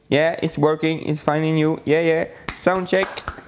Yeah, it's working. It's finding you. Yeah. Sound check.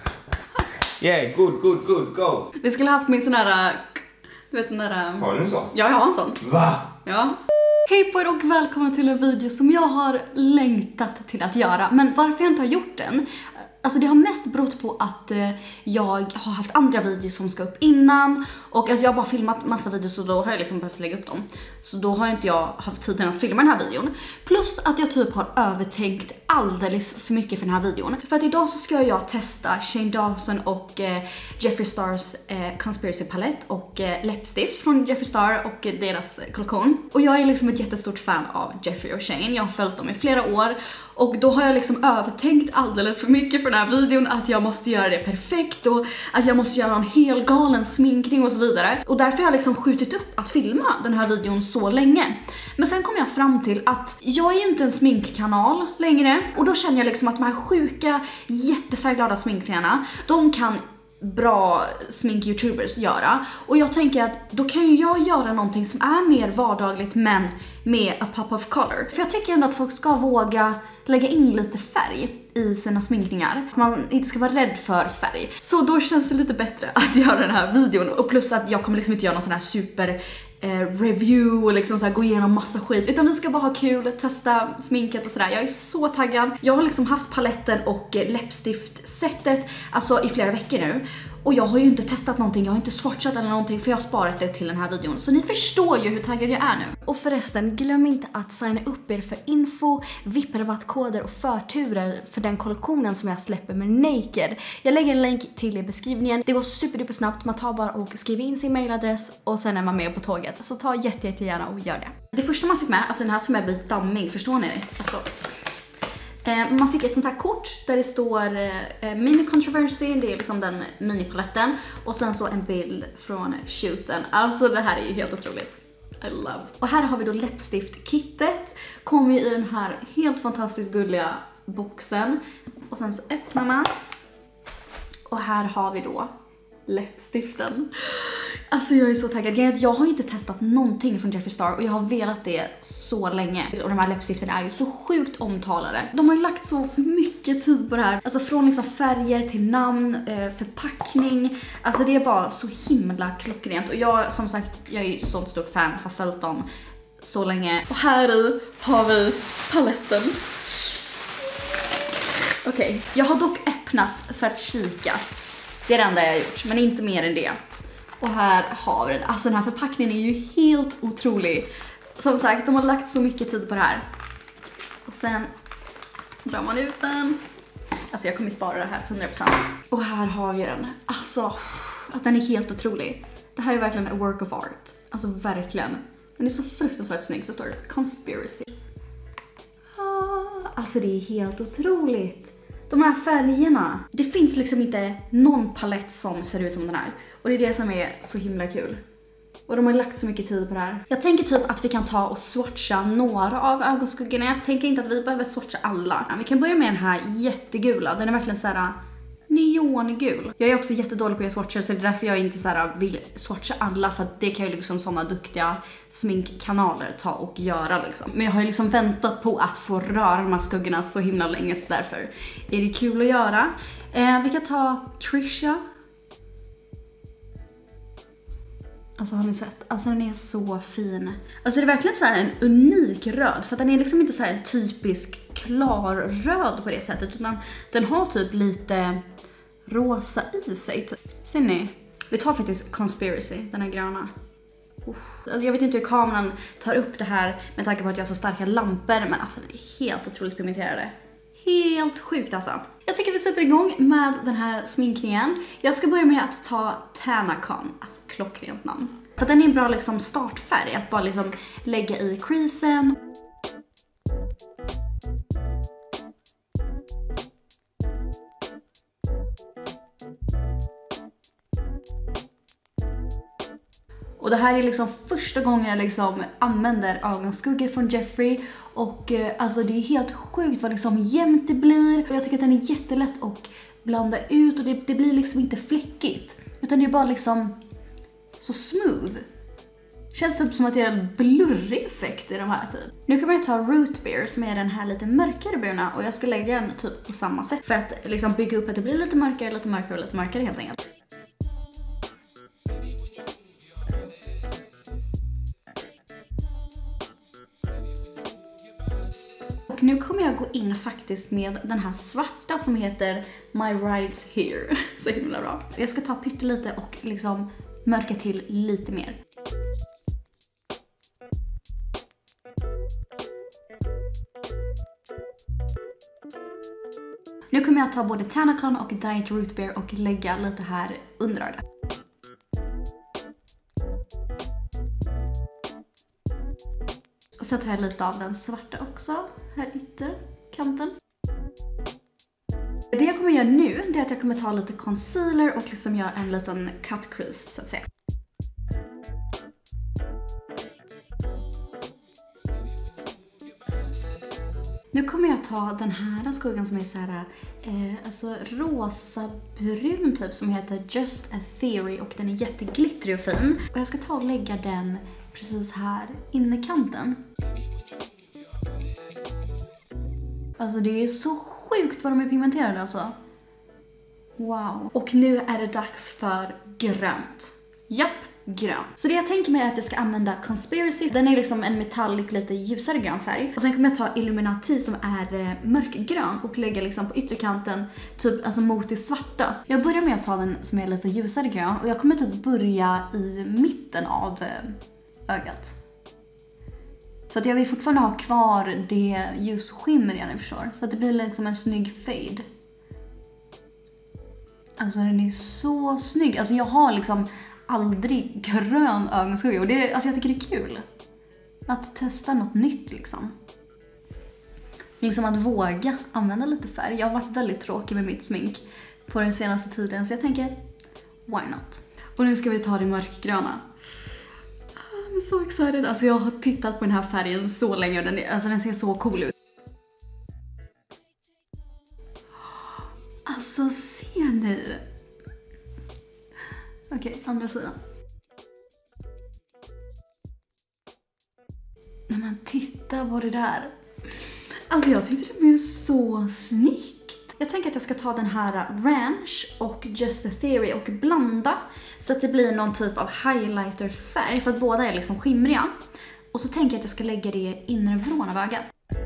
Yeah, good, go. Vi skulle haft min sån här... Du vet den där... Har du en sån? Ja, jag har en sån. Va? Ja. Hej på er och välkomna till en video som jag har längtat till att göra. Men varför jag inte har gjort den? Alltså det har mest berott på att jag har haft andra videos som ska upp innan. Och alltså jag har bara filmat massa videos och då har jag liksom behövt lägga upp dem. Så då har inte jag haft tiden att filma den här videon. Plus att jag typ har övertänkt alldeles för mycket för den här videon. För att idag så ska jag testa Shane Dawson och Jeffree Stars Conspiracy palett och läppstift från Jeffree Star och deras kollektion. Och jag är liksom ett jättestort fan av Jeffree och Shane. Jag har följt dem i flera år. Och då har jag liksom övertänkt alldeles för mycket för den här videon, att jag måste göra det perfekt och att jag måste göra en hel galen sminkning och så vidare. Och därför har jag liksom skjutit upp att filma den här videon så länge. Men sen kom jag fram till att jag är ju inte en sminkkanal längre. Och då känner jag liksom att de här sjuka, jättefärgglada sminkningarna, de kan bra smink-youtubers göra. Och jag tänker att då kan ju jag göra någonting som är mer vardagligt men med a pop of color. För jag tycker ändå att folk ska våga lägga in lite färg i sina sminkningar. Man inte ska vara rädd för färg. Så då känns det lite bättre att göra den här videon. Och plus att jag kommer liksom inte göra någon sån här super review och liksom så här gå igenom massa skit, utan vi ska bara ha kul, testa sminket och sådär. Jag är så taggad. Jag har liksom haft paletten och läppstiftsättet alltså i flera veckor nu. Och jag har ju inte testat någonting, jag har inte swatchat eller någonting, för jag har sparat det till den här videon. Så ni förstår ju hur taggad jag är nu. Och förresten, glöm inte att signa upp er för info, VIP-rabattkoder och förturer för den kollektionen som jag släpper med Naked. Jag lägger en länk till i beskrivningen. Det går superduper snabbt, man tar bara och skriver in sin mailadress och sen är man med på tåget. Så ta jättegärna och gör det. Det första man fick med, alltså den här som är blivit dammig, förstår ni det? Alltså... man fick ett sånt här kort där det står mini controversy, det är liksom den minipaletten, och sen så en bild från shooten. Alltså det här är ju helt otroligt. I love. Och här har vi då läppstift-kittet. Kommer ju i den här helt fantastiskt gulliga boxen. Och sen så öppnar man. Och här har vi då läppstiften. Alltså jag är så taggad. Jag har ju inte testat någonting från Jeffree Star och jag har velat det så länge. Och de här läppstiften är ju så sjukt omtalade. De har ju lagt så mycket tid på det här. Alltså från liksom färger till namn, förpackning. Alltså det är bara så himla klockrent. Och jag, som sagt, jag är ju så stort fan, har följt dem så länge. Och här i har vi paletten. Okej, jag har dock öppnat för att kika. Det är det enda jag har gjort, men inte mer än det. Och här har vi den. Alltså den här förpackningen är ju helt otrolig. Som sagt, de har lagt så mycket tid på det här. Och sen drar man ut den. Alltså jag kommer spara det här 100%. Och här har vi den. Alltså, att den är helt otrolig. Det här är verkligen a work of art. Alltså verkligen. Den är så fruktansvärt snygg, så står det Conspiracy. Alltså det är helt otroligt. De här färgerna. Det finns liksom inte någon palett som ser ut som den här. Och det är det som är så himla kul. Och de har lagt så mycket tid på det här. Jag tänker typ att vi kan ta och swatcha några av ögonskuggorna. Jag tänker inte att vi behöver swatcha alla. Vi kan börja med den här jättegula. Den är verkligen så här neongul. Jag är också jättedålig på att swatcha, så det är därför jag inte så här vill swatcha alla, för att det kan ju liksom såna duktiga sminkkanaler ta och göra liksom. Men jag har ju liksom väntat på att få röra de här skuggorna så himla länge, så därför är det kul att göra. Vi kan ta Trisha. Alltså har ni sett? Alltså den är så fin. Alltså det är verkligen så här en unik röd, för att den är liksom inte så här en typisk klar röd på det sättet, utan den har typ lite rosa i sig. Ser ni? Vi tar faktiskt Conspiracy, den här gröna. Alltså jag vet inte hur kameran tar upp det här med tanke på att jag har så starka lampor, men alltså det är helt otroligt pigmenterade. Helt sjukt alltså. Jag tycker vi sätter igång med den här sminkningen. Jag ska börja med att ta Tanacon, alltså klockrent namn. För den är en bra liksom startfärg, att bara liksom lägga i creasen. Och det här är liksom första gången jag liksom använder ögonskuggor från Jeffree. Och alltså det är helt sjukt vad liksom jämnt det blir. Och jag tycker att den är jättelätt att blanda ut. Och det blir liksom inte fläckigt. Utan det är bara liksom så smooth. Känns typ som att det är en blurrig effekt i de här typ. Nu kommer jag ta Root Beer som är den här lite mörkare bruna och jag ska lägga den typ på samma sätt för att liksom bygga upp att det blir lite mörkare och lite mörkare helt enkelt. Och nu kommer jag gå in faktiskt med den här svarta som heter My Rides Here. Så himla bra. Jag ska ta pyttelite och liksom mörka till lite mer. Nu kommer jag ta både Tanacon och Diet Root Beer och lägga lite här under ögat. Och så tar jag lite av den svarta också, här ytterkanten. Det jag kommer göra nu, det är att jag kommer ta lite concealer och liksom göra en liten cut crease så att säga. Nu kommer jag ta den här skuggan som är så här, alltså rosa-brun typ som heter Just a Theory och den är jätteglittrig och fin. Och jag ska ta och lägga den precis här innerkanten. Alltså det är så sjukt vad de är pigmenterade alltså. Wow. Och nu är det dags för grönt. Japp, grön. Så det jag tänker mig är att jag ska använda Conspiracy. Den är liksom en metallic, lite ljusare grön färg. Och sen kommer jag ta Illuminati som är mörkgrön och lägga liksom på ytterkanten typ alltså mot det svarta. Jag börjar med att ta den som är lite ljusare grön och jag kommer typ börja i mitten av ögat. Så att jag vill fortfarande ha kvar det ljusskimmer ni förstår. Så att det blir liksom en snygg fade. Alltså den är så snygg. Alltså jag har liksom aldrig grön ögonskugga och det, alltså jag tycker det är kul att testa något nytt liksom. Liksom att våga använda lite färg. Jag har varit väldigt tråkig med mitt smink på den senaste tiden så jag tänker, why not? Och nu ska vi ta det mörkgröna. Jag är så excited. Alltså jag har tittat på den här färgen så länge och den ser så cool ut. Alltså ser ni? Okej, andra sidan. När man tittar på det där. Alltså jag tyckte det blev så snyggt. Jag tänker att jag ska ta den här Ranch och Just a Theory och blanda så att det blir någon typ av highlighterfärg för att båda är liksom skimriga. Och så tänker jag att jag ska lägga det i inre vrån av ögat.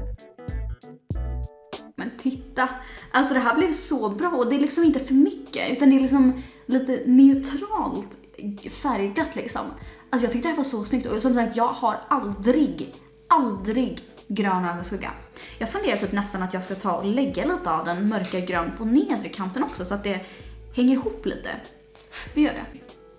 Men titta, alltså det här blev så bra och det är liksom inte för mycket utan det är liksom lite neutralt färgat liksom. Alltså jag tyckte det här var så snyggt och som sagt jag har aldrig grön ögonskugga. Jag funderar typ nästan att jag ska ta och lägga lite av den mörka grön på nedre kanten också så att det hänger ihop lite. Vi gör det.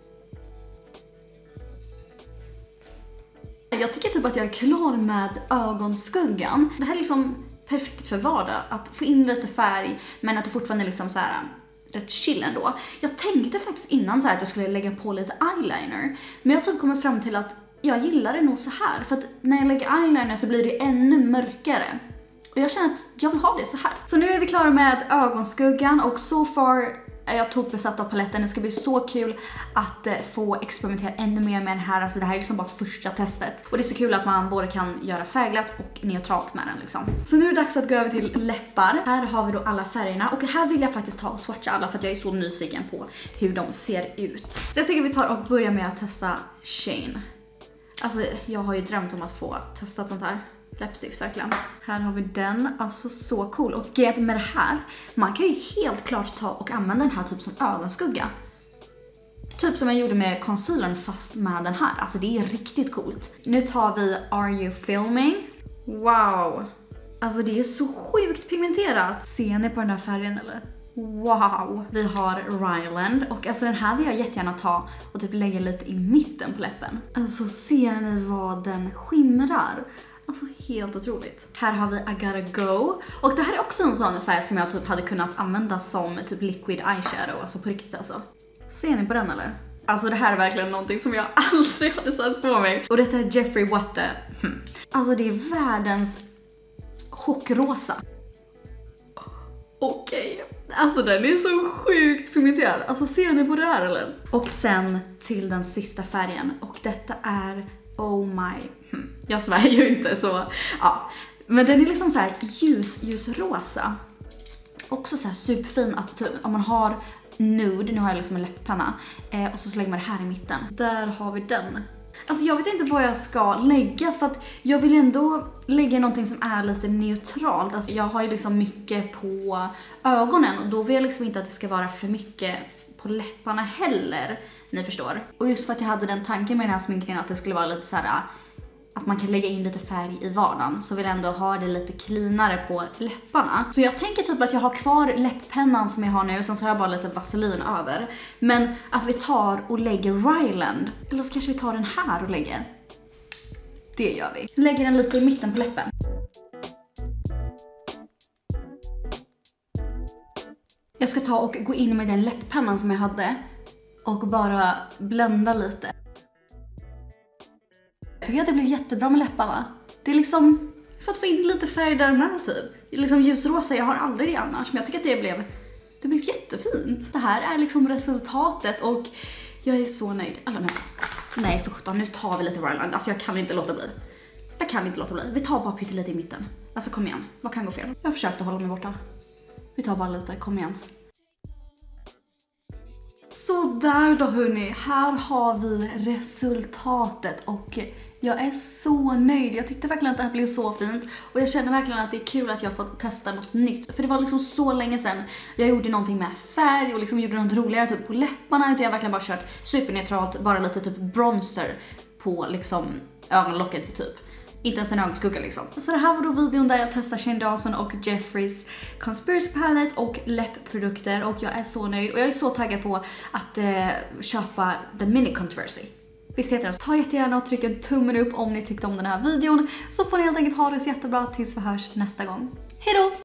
Jag tycker typ att jag är klar med ögonskuggan. Det här är liksom perfekt för vardag. Att få in lite färg men att det fortfarande är liksom så här rätt chill ändå. Jag tänkte faktiskt innan så här att jag skulle lägga på lite eyeliner. Men jag typ kommer fram till att jag gillar det nog så här. För att när jag lägger eyeliner så blir det ännu mörkare. Och jag känner att jag vill ha det så här. Så nu är vi klara med ögonskuggan och so far är jag tokbesatt av paletten. Det ska bli så kul att få experimentera ännu mer med den här. Alltså det här är liksom bara första testet. Och det är så kul att man både kan göra färgglatt och neutralt med den liksom. Så nu är det dags att gå över till läppar. Här har vi då alla färgerna. Och här vill jag faktiskt ta och swatcha alla för att jag är så nyfiken på hur de ser ut. Så jag tycker vi tar och börjar med att testa Shane. Alltså jag har ju drömt om att få testa sånt här läppstift verkligen. Här har vi den, alltså så cool. Och grejen med det här, man kan ju helt klart ta och använda den här typ som ögonskugga. Typ som jag gjorde med concealern fast med den här. Alltså det är riktigt coolt. Nu tar vi Are You Filming? Wow. Alltså det är så sjukt pigmenterat. Ser ni på den här färgen eller? Wow. Vi har Ryland och alltså den här vill jag jättegärna ta och typ lägga lite i mitten på läppen. Alltså ser ni vad den skimrar? Alltså helt otroligt. Här har vi I Gotta Go. Och det här är också en sån färg som jag typ hade kunnat använda som typ liquid eyeshadow. Alltså på riktigt alltså. Ser ni på den eller? Alltså det här är verkligen någonting som jag aldrig hade satt på mig. Och detta är Jeffree Watte. Alltså det är världens chockrosa. Okej. Alltså den är så sjukt pigmenterad. Alltså ser ni på det här eller? Och sen till den sista färgen. Och detta är Oh My. Jag svär ju inte så. Ja. Men den är liksom så här ljusrosa. Också så här superfin att typ, om man har nude, nu har jag liksom en läpparna. Och så lägger man det här i mitten. Där har vi den. Alltså jag vet inte vad jag ska lägga för att jag vill ändå lägga någonting som är lite neutralt. Alltså jag har ju liksom mycket på ögonen och då vill jag liksom inte att det ska vara för mycket på läpparna heller. Ni förstår. Och just för att jag hade den tanken med den här sminkningen att det skulle vara lite så här att man kan lägga in lite färg i vardagen, så vill jag ändå ha det lite cleanare på läpparna. Så jag tänker typ att jag har kvar läpppennan som jag har nu, och sen så har jag bara lite vaselin över. Men att vi tar och lägger Ryland, eller så kanske vi tar den här och lägger. Det gör vi. Lägger den lite i mitten på läppen. Jag ska ta och gå in med den läpppennan som jag hade och bara blända lite. Jag tycker att det blev jättebra med läpparna. Det är liksom för att få in lite färg där med typ. Liksom ljusrosa, jag har aldrig det annars, men jag tycker att det blev jättefint. Det här är liksom resultatet och jag är så nöjd. Nej för 17, nu tar vi lite Ryland. Alltså jag kan inte låta bli. Vi tar bara pyttelite i mitten. Alltså kom igen, vad kan gå fel? Jag försökte hålla mig borta. Vi tar bara lite, kom igen. Så där då hörni, här har vi resultatet och jag är så nöjd. Jag tyckte verkligen att det här blev så fint och jag känner verkligen att det är kul att jag fått testa något nytt. För det var liksom så länge sedan jag gjorde någonting med färg och liksom gjorde något roligare typ på läpparna. Utan jag verkligen bara kört superneutralt, bara lite typ bronzer på liksom ögonlocket typ. Inte ens en ögonskugga liksom. Så det här var då videon där jag testar Shane Dawson och Jeffrees Conspiracy Palette och läppprodukter. Och jag är så nöjd och jag är så taggad på att köpa The Mini Controversy. Visst heter det? Ta jättegärna och tryck en tummen upp om ni tyckte om den här videon. Så får ni helt enkelt ha det så jättebra tills vi hörs nästa gång. Hej då!